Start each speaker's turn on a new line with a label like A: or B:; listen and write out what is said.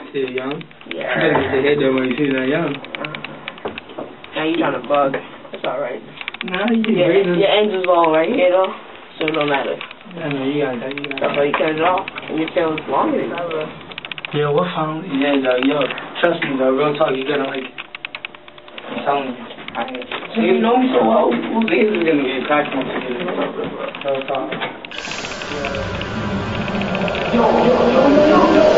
A: still young.
B: Yeah.
A: You better get your head done when you still that young.
B: Now you trying to bug. It's alright.
A: Nah, you get breathing.
B: Your engine's long right here though, so it don't matter.
A: I know, you got that.
B: That's why you cut it off, and your tail is longer than ever.
A: Yeah, what phone? Yeah, dog, yo, trust me, dog, real talk, you gotta like it. I'm telling you. So you know me so well, who's is gonna get cracked on together? Real talk. Yo.